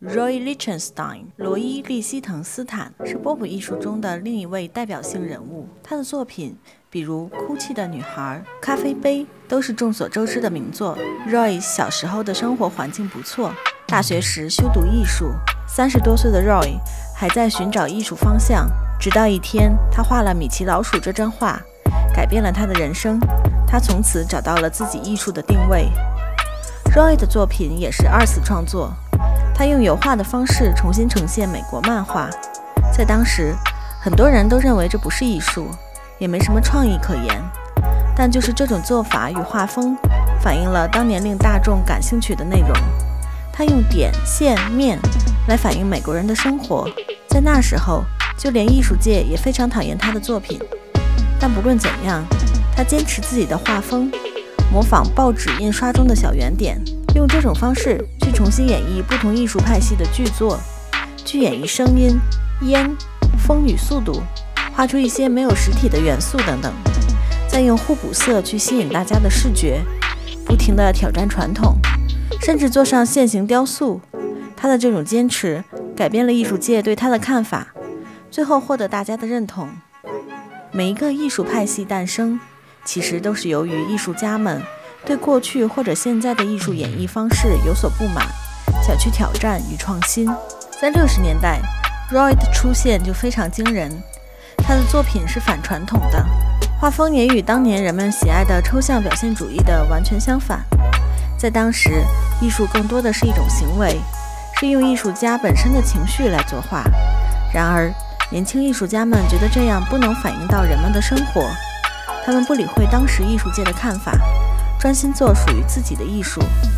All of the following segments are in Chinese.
Roy Lichtenstein 罗伊·利希滕斯坦是波普艺术中的另一位代表性人物。他的作品，比如《哭泣的女孩》《咖啡杯》，都是众所周知的名作。Roy 小时候的生活环境不错，大学时修读艺术。30多岁的 Roy 还在寻找艺术方向，直到一天，他画了米奇老鼠这张画，改变了他的人生。他从此找到了自己艺术的定位。Roy 的作品也是2次创作。他用油画的方式重新呈现美国漫画，在当时，很多人都认为这不是艺术，也没什么创意可言。但就是这种做法与画风，反映了当年令大众感兴趣的内容。他用点、线、面来反映美国人的生活，在那时候，就连艺术界也非常讨厌他的作品。但不论怎样，他坚持自己的画风，模仿报纸印刷中的小圆点。用这种方式去重新演绎不同艺术派系的剧作，去演绎声音、烟、风与速度，画出一些没有实体的元素等等，再用互补色去吸引大家的视觉，不停地挑战传统，甚至做上现行雕塑。他的这种坚持改变了艺术界对他的看法，最后获得大家的认同。每一个艺术派系诞生，其实都是由于艺术家们对过去或者现在的艺术演绎方式有所不满，想去挑战与创新。在60年代 Roy 的出现就非常惊人，他的作品是反传统的，画风也与当年人们喜爱的抽象表现主义的完全相反。在当时，艺术更多的是一种行为，是用艺术家本身的情绪来作画。然而，年轻艺术家们觉得这样不能反映到人们的生活，他们不理会当时艺术界的看法，专心做属于自己的艺术。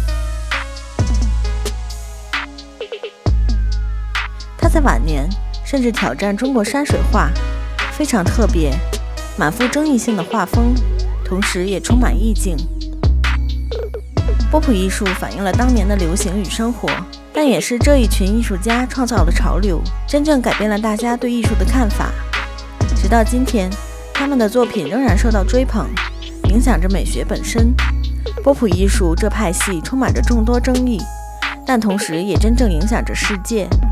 他在晚年甚至挑战中国山水画，非常特别，满腹争议性的画风，同时也充满意境。波普艺术反映了当年的流行与生活，但也是这一群艺术家创造了潮流，真正改变了大家对艺术的看法。直到今天，他们的作品仍然受到追捧，影响着美学本身。波普艺术这派系充满着众多争议，但同时也真正影响着世界。